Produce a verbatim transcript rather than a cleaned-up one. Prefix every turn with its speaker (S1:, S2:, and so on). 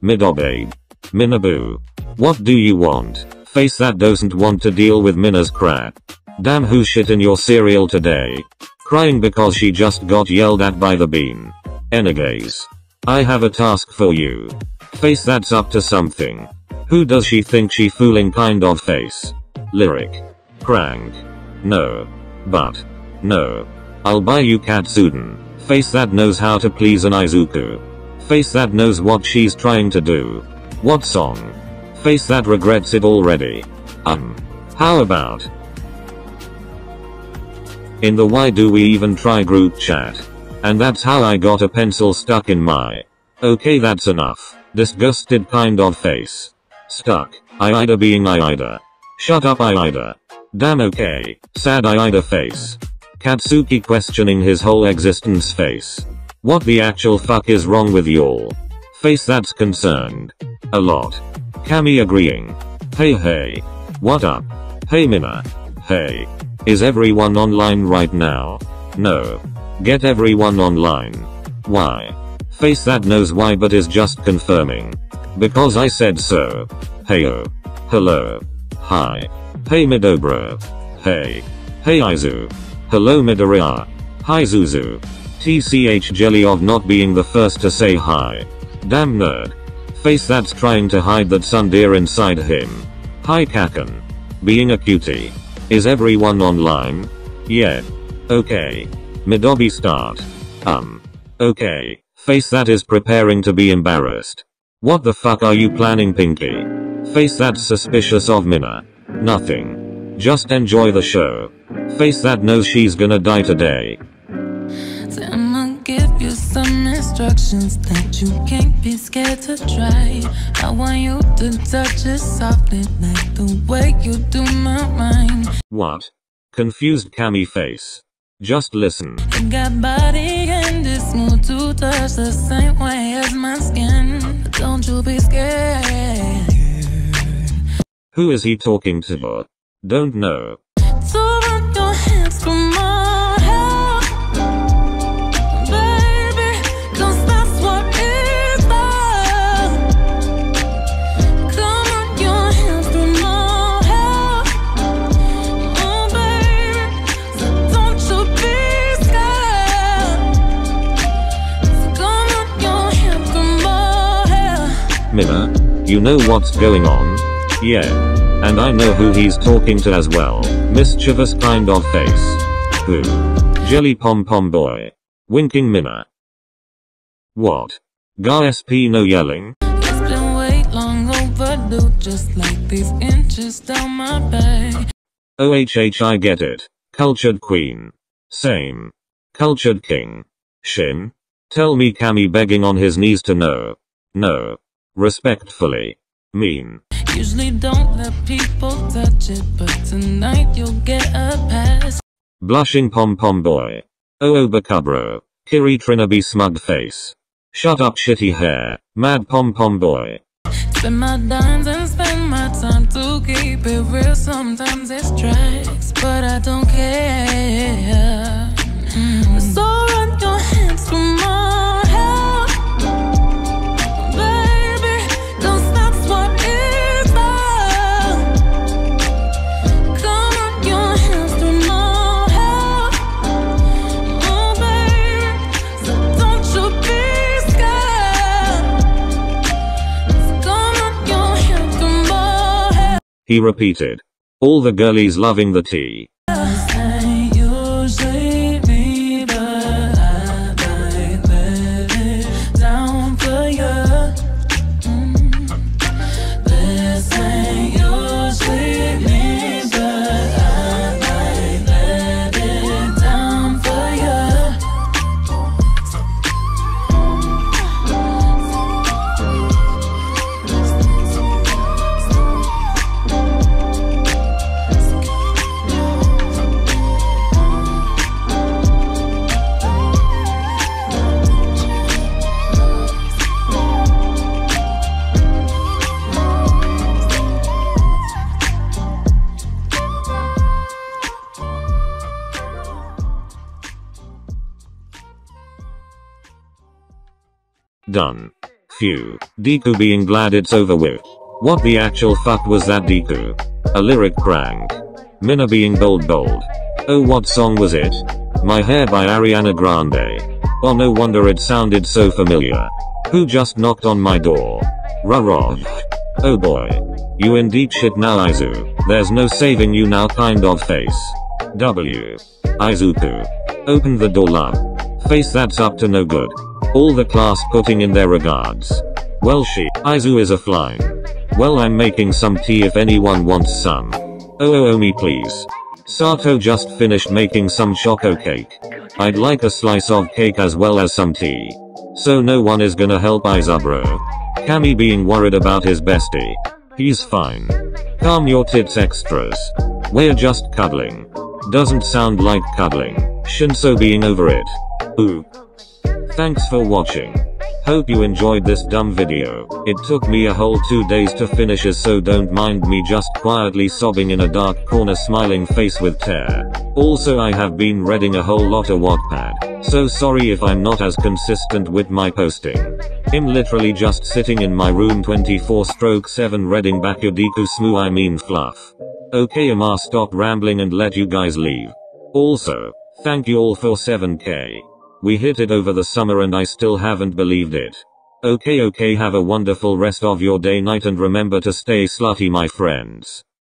S1: Midobabe. Minaboo. What do you want? Face that doesn't want to deal with Mina's crap. Damn, who shit in your cereal today? Crying because she just got yelled at by the bean. Anyways, I have a task for you. Face that's up to something. Who does she think she fooling kind of face? Lyric. Crank. No. But. No. I'll buy you Katsuden. Face that knows how to please an Izuku. Face that knows what she's trying to do. What song? Face that regrets it already. Um. How about? In the why do we even try group chat? And that's how I got a pencil stuck in my. Okay, that's enough. Disgusted kind of face. Stuck. Aida being Aida. Shut up Aida. Damn, okay. Sad Aida face. Katsuki questioning his whole existence face. What the actual fuck is wrong with y'all? Face that's concerned. A lot. Kami agreeing. Hey hey. What up? Hey Mina. Hey. Is everyone online right now? No. Get everyone online. Why? Face that knows why but is just confirming. Because I said so. Heyo. Hello. Hi. Hey Midobro. Hey. Hey Izu. Hello Midoriya. Hi Zuzu. T C H jelly of not being the first to say hi. Damn nerd. Face that's trying to hide that tsundere inside him. Hi Kaken. Being a cutie. Is everyone online? Yeah. Okay. Midobi start. Um. Okay. Face that is preparing to be embarrassed. What the fuck are you planning, Pinky? Face that's suspicious of Mina. Nothing. Just enjoy the show. Face that knows she's gonna die today.
S2: I'ma give you some instructions that you can't be scared to try. I want you to touch it softly like the way you do my mind.
S1: What? Confused Kami face. Just listen.
S2: You got body and it's smooth to touch the same way as my skin. Don't you be scared.
S1: Who is he talking to? Don't know.
S2: So run your hands from my hair, baby, 'cause that's what it's about. Come on, your hands from my hair, oh baby, so don't you be scared. So come on, your hands from my hair.
S1: Mina, you know what's going on? Yeah. And I know who he's talking to as well. Mischievous kind of face. Who? Jelly pom pom boy. Winking Mina. What? G S P no yelling?
S2: It's been way long overdue, just like these inches down my back.
S1: O H H I get it. Cultured queen. Same. Cultured king. Shin? Tell me Kami begging on his knees to know. No. Respectfully. Mean.
S2: Usually don't let people touch it, but tonight you'll get a pass.
S1: Blushing pom pom boy. Oh Bakabro. Kiri Trinaby smug face. Shut up shitty hair. Mad pom pom boy.
S2: Spend my dimes and spend my time to keep it real. Sometimes it's tracks, but I don't care. Mm. So run your hands through my hair, baby, 'cause that's what it's about. Come on, your hands through my hair, oh baby, so don't you be scared. So come on, your hands through my hair.
S1: He repeated. All the girlies loving the tea. Done. Phew. Deku being glad it's over with. What the actual fuck was that, Deku? A lyric prank. Minna being bold bold. Oh, what song was it? My Hair by Ariana Grande. Oh, no wonder it sounded so familiar. Who just knocked on my door? Ruh-roh. Oh boy. You in deep shit now, Izu. There's no saving you now kind of face. W. Izuku. Open the door, love. Face that's up to no good. All the class putting in their regards. Well, she. Izu is a flying. Well, I'm making some tea if anyone wants some. Oh oh oh me please. Sato just finished making some choco cake. I'd like a slice of cake as well as some tea. So no one is gonna help Iza bro. Kami being worried about his bestie. He's fine. Calm your tits extras. We're just cuddling. Doesn't sound like cuddling. Shinso being over it. Ooh. Thanks for watching. Hope you enjoyed this dumb video. It took me a whole two days to finish it, so don't mind me just quietly sobbing in a dark corner smiling face with tear. Also, I have been reading a whole lot of Wattpad, so sorry if I'm not as consistent with my posting. I'm literally just sitting in my room twenty-four seven reading Bakudeku Smoo I mean fluff. Okay, I'ma stop rambling and let you guys leave. Also, thank you all for seven K. We hit it over the summer and I still haven't believed it. Okay okay, have a wonderful rest of your day night and remember to stay slutty my friends.